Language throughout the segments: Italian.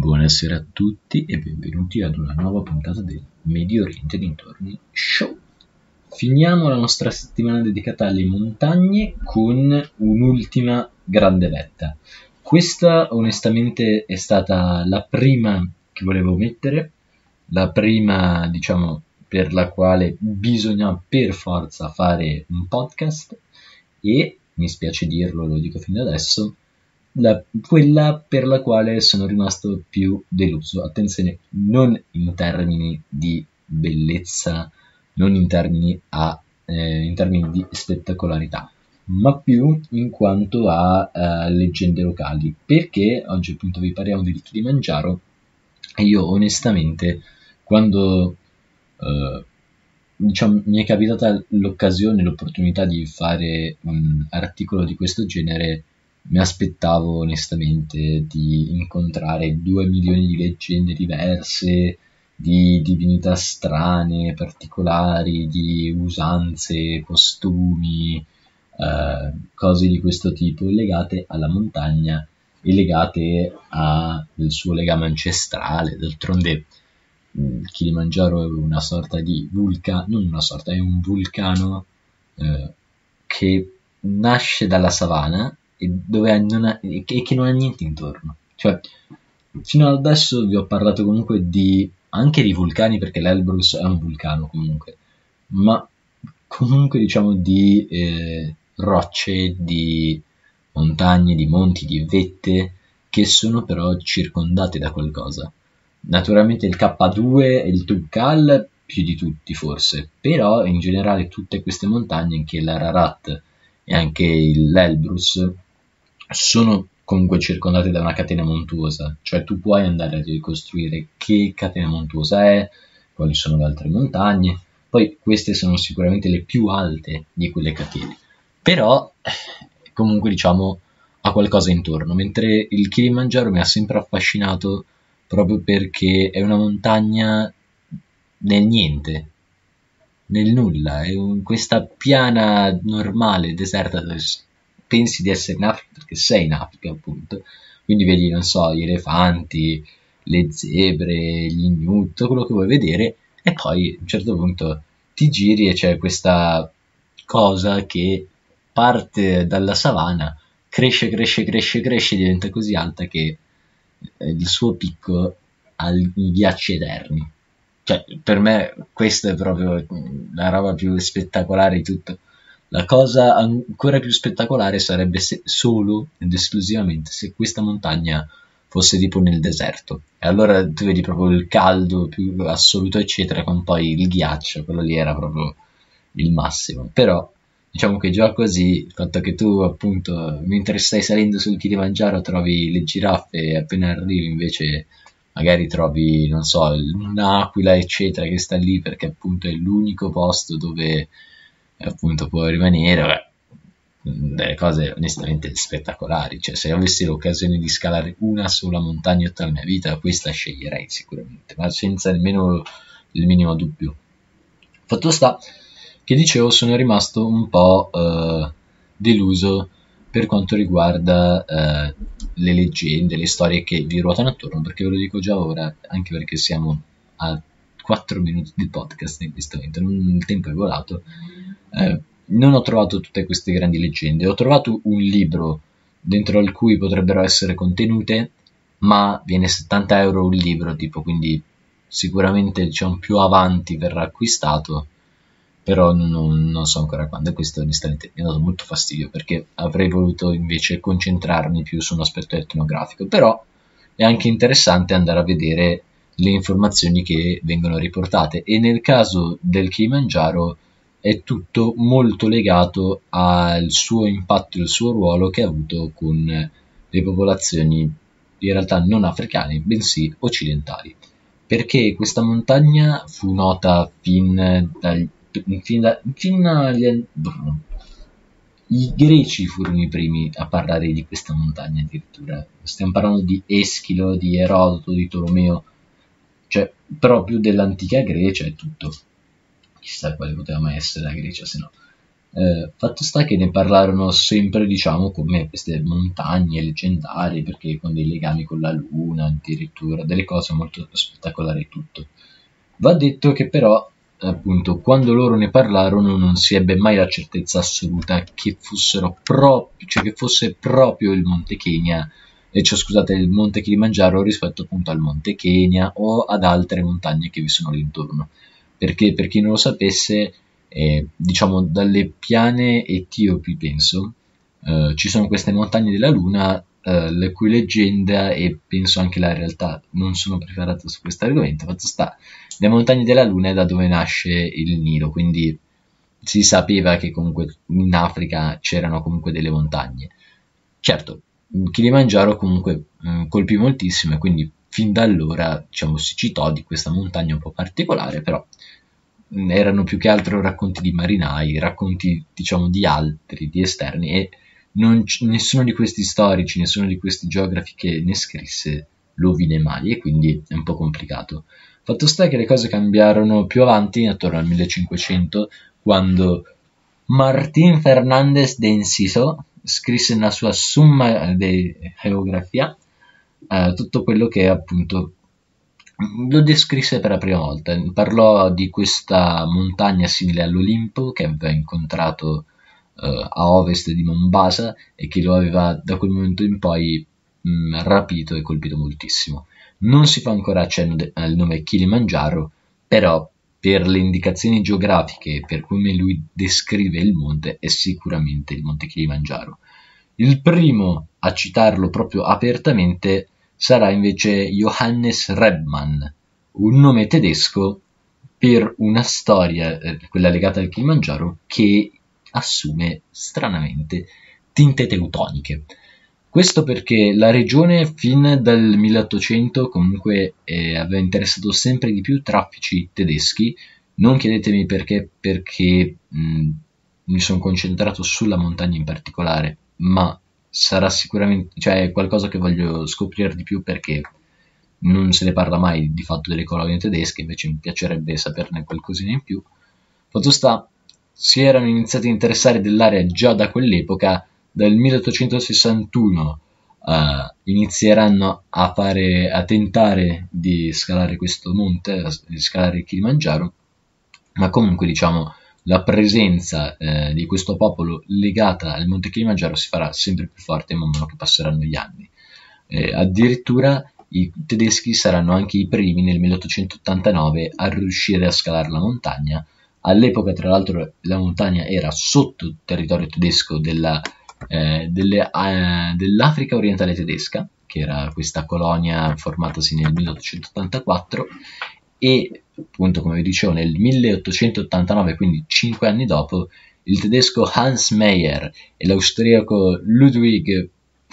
Buonasera a tutti e benvenuti ad una nuova puntata del Medio Oriente Dintorni Show. Finiamo la nostra settimana dedicata alle montagne con un'ultima grande vetta. Questa onestamente è stata la prima che volevo mettere, la prima diciamo per la quale bisogna per forza fare un podcast e, mi spiace dirlo, lo dico fin da adesso, quella per la quale sono rimasto più deluso. Attenzione, non in termini di bellezza, non in termini di spettacolarità, ma più in quanto a leggende locali, perché oggi appunto vi parliamo del Kilimangiaro e io onestamente quando diciamo, mi è capitata l'occasione, l'opportunità di fare un articolo di questo genere, mi aspettavo onestamente di incontrare 2 milioni di leggende diverse, di divinità strane, particolari, di usanze, costumi, cose di questo tipo legate alla montagna e legate al suo legame ancestrale. D'altronde il Kilimangiaro è una sorta di vulcano, non una sorta, è un vulcano che nasce dalla savana e che non ha niente intorno. Cioè, fino ad adesso vi ho parlato comunque anche di vulcani, perché l'Elbrus è un vulcano comunque, ma comunque diciamo di rocce, di montagne, di monti, di vette che sono però circondate da qualcosa. Naturalmente il K2 e il Tubkal più di tutti forse, però in generale tutte queste montagne, anche l'Ararat e anche l'Elbrus, sono comunque circondate da una catena montuosa, cioè tu puoi andare a ricostruire che catena montuosa è, quali sono le altre montagne, poi queste sono sicuramente le più alte di quelle catene, però comunque diciamo ha qualcosa intorno, mentre il Kilimangiaro mi ha sempre affascinato proprio perché è una montagna nel niente, nel nulla, è questa piana normale, deserta, dove pensi di essere in Africa perché sei in Africa appunto, quindi vedi, non so, gli elefanti, le zebre, gli ignut, tutto quello che vuoi vedere, e poi a un certo punto ti giri e c'è questa cosa che parte dalla savana, cresce, diventa così alta che il suo picco ha i ghiacci eterni. Cioè, per me questa è proprio la roba più spettacolare di tutto. La cosa ancora più spettacolare sarebbe se solo ed esclusivamente se questa montagna fosse tipo nel deserto. E allora tu vedi proprio il caldo più assoluto, eccetera, con poi il ghiaccio, quello lì era proprio il massimo. Però diciamo che già così, il fatto che tu appunto mentre stai salendo sul Kilimangiaro trovi le giraffe e appena arrivi invece magari trovi, non so, un'aquila eccetera che sta lì perché appunto è l'unico posto dove appunto può rimanere, delle cose onestamente spettacolari. Cioè, se avessi l'occasione di scalare una sola montagna tutta la mia vita, questa sceglierei sicuramente, ma senza nemmeno il minimo dubbio. Fatto sta che dicevo sono rimasto un po' deluso per quanto riguarda le leggende, le storie che vi ruotano attorno, perché ve lo dico già ora, anche perché siamo a 4 minuti di podcast in questo momento, il tempo è volato. Non ho trovato tutte queste grandi leggende, ho trovato un libro dentro al cui potrebbero essere contenute, ma viene 70 euro un libro, tipo, quindi sicuramente diciamo più avanti verrà acquistato, però non so ancora quando, e questo onestamente mi ha dato molto fastidio perché avrei voluto invece concentrarmi più su un aspetto etnografico, però è anche interessante andare a vedere le informazioni che vengono riportate, e nel caso del Kilimangiaro è tutto molto legato al suo impatto e il suo ruolo che ha avuto con le popolazioni in realtà non africane, bensì occidentali, perché questa montagna fu nota i greci furono i primi a parlare di questa montagna addirittura. Stiamo parlando di Eschilo, di Erodoto, di Tolomeo, cioè proprio dell'antica Grecia e tutto. Chissà quale poteva mai essere la Grecia, se no. Fatto sta che ne parlarono sempre, diciamo, come queste montagne leggendarie, perché con dei legami con la luna, addirittura, delle cose molto spettacolari e tutto. Va detto che però, appunto, quando loro ne parlarono non si ebbe mai la certezza assoluta che fossero proprio, cioè che fosse proprio il Monte Kenya, cioè scusate, il Monte Kilimangiaro rispetto appunto al Monte Kenya o ad altre montagne che vi sono lì intorno. Perché per chi non lo sapesse, diciamo dalle piane etiopi, penso, ci sono queste montagne della Luna, la cui leggenda e penso anche la realtà non sono preparato su questo argomento. Fatto sta, le montagne della Luna è da dove nasce il Nilo, quindi si sapeva che comunque in Africa c'erano comunque delle montagne. Certo, Kilimangiaro comunque colpì moltissimo e quindi fin da allora diciamo, si citò di questa montagna un po' particolare, però erano più che altro racconti di marinai, racconti diciamo di altri, di esterni e nessuno di questi storici, nessuno di questi geografi che ne scrisse lo vide mai e quindi è un po' complicato. Fatto sta che le cose cambiarono più avanti, attorno al 1500, quando Martín Fernández de Enciso scrisse nella sua Summa de Geografia tutto quello che appunto lo descrisse per la prima volta. Parlò di questa montagna simile all'Olimpo che aveva incontrato a ovest di Mombasa e che lo aveva da quel momento in poi rapito e colpito moltissimo. Non si fa ancora accenno al nome Kilimangiaro, però per le indicazioni geografiche e per come lui descrive il monte è sicuramente il monte Kilimangiaro. Il primo a citarlo proprio apertamente sarà invece Johannes Rebmann, un nome tedesco per una storia, quella legata al Kilimangiaro, che assume stranamente tinte teutoniche. Questo perché la regione fin dal 1800 comunque aveva interessato sempre di più traffici tedeschi. Non chiedetemi perché mi sono concentrato sulla montagna in particolare, ma sarà sicuramente, cioè è qualcosa che voglio scoprire di più perché non se ne parla mai di fatto delle colonie tedesche, invece mi piacerebbe saperne qualcosina in più. Fatto sta, si erano iniziati a interessare dell'area già da quell'epoca. Dal 1861 inizieranno a tentare di scalare questo monte, di scalare il Kilimangiaro, ma comunque diciamo la presenza di questo popolo legata al Monte Kilimangiaro si farà sempre più forte man mano che passeranno gli anni. Addirittura i tedeschi saranno anche i primi nel 1889 a riuscire a scalare la montagna. All'epoca, tra l'altro, la montagna era sotto territorio tedesco dell'Africa orientale tedesca, che era questa colonia formatasi nel 1884 e appunto come vi dicevo nel 1889, quindi 5 anni dopo, il tedesco Hans Meyer e l'austriaco Ludwig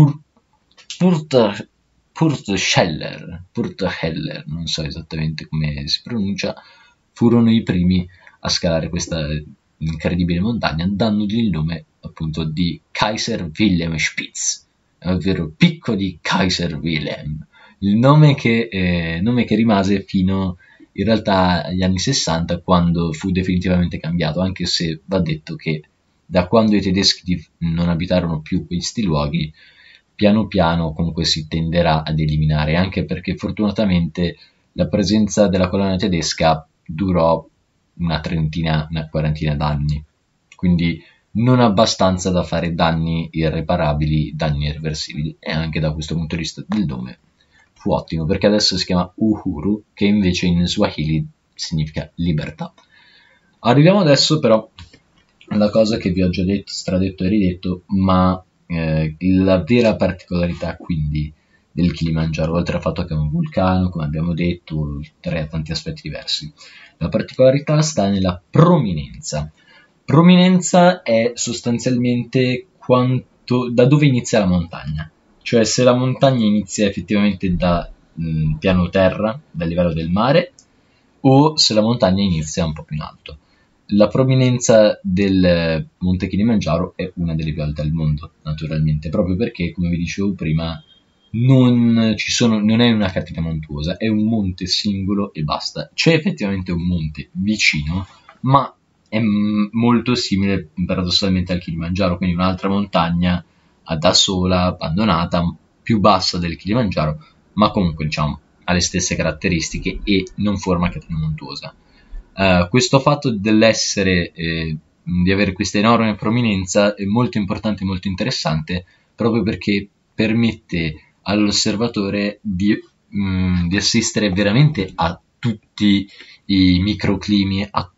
Purtscheller, non so esattamente come si pronuncia, furono i primi a scalare questa incredibile montagna, dandogli il nome appunto di Kaiser Wilhelm Spitz, ovvero Picco di Kaiser Wilhelm, il nome che rimase fino in realtà agli anni 60 quando fu definitivamente cambiato, anche se va detto che da quando i tedeschi non abitarono più questi luoghi, piano piano comunque si tenderà ad eliminare, anche perché fortunatamente la presenza della colonia tedesca durò una quarantina d'anni, quindi non abbastanza da fare danni irreparabili, danni irreversibili, e anche da questo punto di vista del nome fu ottimo, perché adesso si chiama Uhuru, che invece in Swahili significa libertà. Arriviamo adesso però alla cosa che vi ho già detto, stradetto e ridetto, ma la vera particolarità quindi del Kilimangiaro, oltre al fatto che è un vulcano, come abbiamo detto, oltre a tanti aspetti diversi, la particolarità sta nella prominenza. Prominenza è sostanzialmente da dove inizia la montagna, cioè se la montagna inizia effettivamente da piano terra, dal livello del mare, o se la montagna inizia un po' più in alto. La prominenza del Monte Kilimangiaro è una delle più alte al mondo, naturalmente, proprio perché, come vi dicevo prima, non è una catena montuosa, è un monte singolo e basta. C'è effettivamente un monte vicino, ma è molto simile paradossalmente al Kilimangiaro, quindi un'altra montagna da sola, abbandonata, più bassa del Kilimangiaro, ma comunque diciamo ha le stesse caratteristiche e non forma catena montuosa. Questo fatto dell'essere, di avere questa enorme prominenza è molto importante e molto interessante, proprio perché permette all'osservatore di assistere veramente a tutti i microclimi, a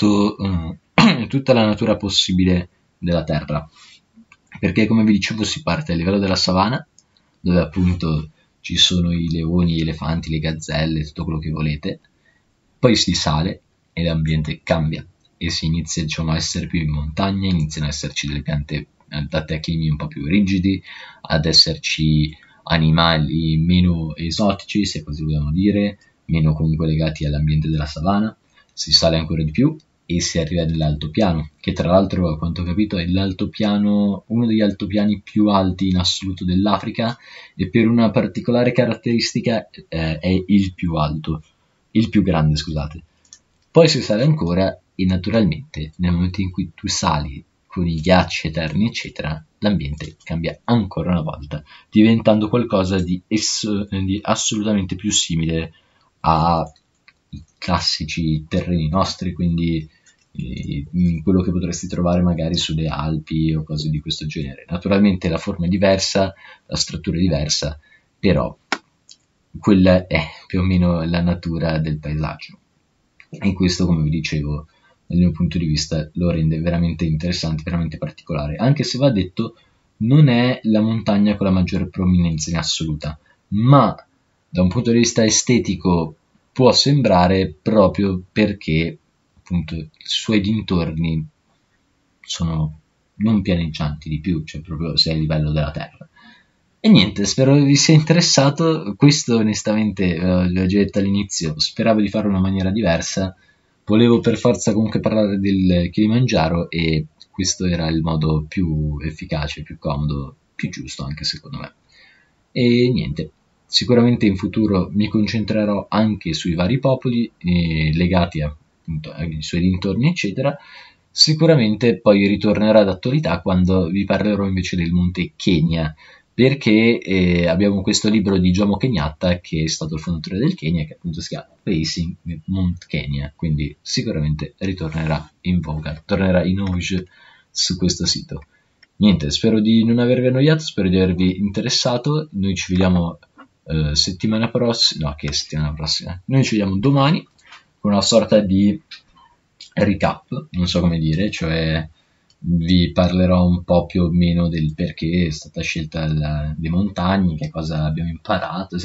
tutta la natura possibile della Terra. Perché, come vi dicevo, si parte a livello della savana, dove appunto ci sono i leoni, gli elefanti, le gazzelle, tutto quello che volete, poi si sale e l'ambiente cambia e si inizia, diciamo, a essere più in montagna, iniziano ad esserci delle piante adatte a climi un po' più rigidi, ad esserci animali meno esotici, se così vogliamo dire, meno comunque legati all'ambiente della savana, si sale ancora di più e si arriva nell'altopiano, che tra l'altro, a quanto ho capito, è l'altopiano, uno degli altopiani più alti in assoluto dell'Africa, e per una particolare caratteristica è il più alto, il più grande, scusate. Poi si sale ancora e naturalmente nel momento in cui tu sali con i ghiacci eterni, eccetera, l'ambiente cambia ancora una volta, diventando qualcosa di assolutamente più simile ai classici terreni nostri, quindi quello che potresti trovare magari sulle Alpi o cose di questo genere. Naturalmente la forma è diversa, la struttura è diversa, però quella è più o meno la natura del paesaggio. E questo, come vi dicevo, dal mio punto di vista lo rende veramente interessante, veramente particolare, anche se va detto non è la montagna con la maggiore prominenza in assoluta, ma da un punto di vista estetico può sembrare, proprio perché appunto i suoi dintorni sono non pianeggianti di più, cioè proprio sei a livello della terra. E niente, spero vi sia interessato. Questo onestamente, l'ho già detto all'inizio, speravo di farlo in una maniera diversa, volevo per forza comunque parlare del Kilimangiaro e questo era il modo più efficace, più comodo, più giusto anche secondo me. E niente, sicuramente in futuro mi concentrerò anche sui vari popoli legati appunto ai suoi dintorni, eccetera. Sicuramente poi ritornerà d'attualità quando vi parlerò invece del monte Kenya, perché abbiamo questo libro di Jomo Kenyatta, che è stato il fondatore del Kenya, che appunto si chiama Facing Mount Kenya, quindi sicuramente ritornerà in voga, tornerà in auge su questo sito. Niente, spero di non avervi annoiato, spero di avervi interessato. Noi ci vediamo settimana prossima, no, che settimana prossima? Noi ci vediamo domani con una sorta di recap, non so come dire, cioè vi parlerò un po' più o meno del perché è stata scelta le montagne, che cosa abbiamo imparato,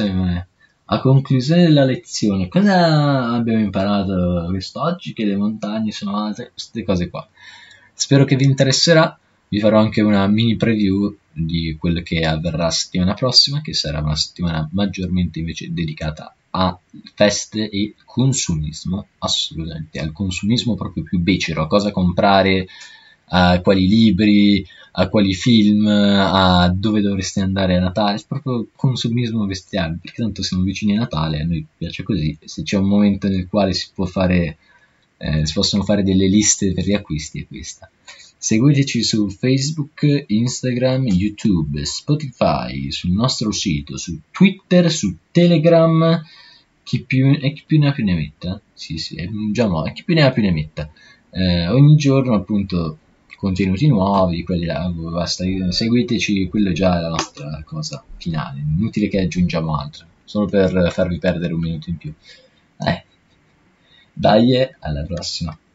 a conclusione della lezione, cosa abbiamo imparato quest'oggi, che le montagne sono alte, queste cose qua. Spero che vi interesserà, vi farò anche una mini preview di quello che avverrà settimana prossima, che sarà una settimana maggiormente invece dedicata a feste e consumismo, assolutamente, al consumismo proprio più becero, a cosa comprare, a quali libri, a quali film, a dove dovreste andare a Natale, proprio consumismo bestiale, perché tanto siamo vicini a Natale, a noi piace così, se c'è un momento nel quale si possono fare delle liste per gli acquisti è questa. Seguiteci su Facebook, Instagram, YouTube, Spotify, sul nostro sito, su Twitter, su Telegram, chi più ne ha più ne metta. Sì, è già nuovo, chi più ne ha più ne metta. Ogni giorno appunto contenuti nuovi, quelli là, basta, seguiteci, quello è già la nostra cosa finale, inutile che aggiungiamo altro, solo per farvi perdere un minuto in più. Dai, alla prossima.